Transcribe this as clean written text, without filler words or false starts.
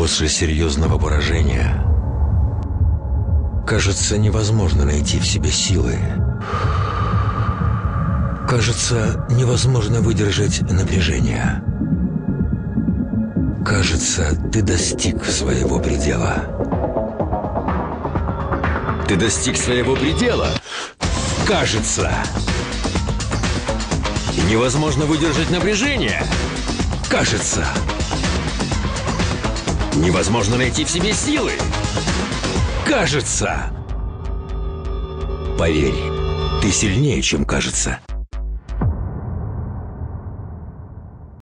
После серьезного поражения кажется, невозможно найти в себе силы. Кажется, невозможно выдержать напряжение. Кажется, ты достиг своего предела. Ты достиг своего предела? Кажется. И невозможно выдержать напряжение? Кажется. Невозможно найти в себе силы? Кажется. Поверь, ты сильнее, чем кажется.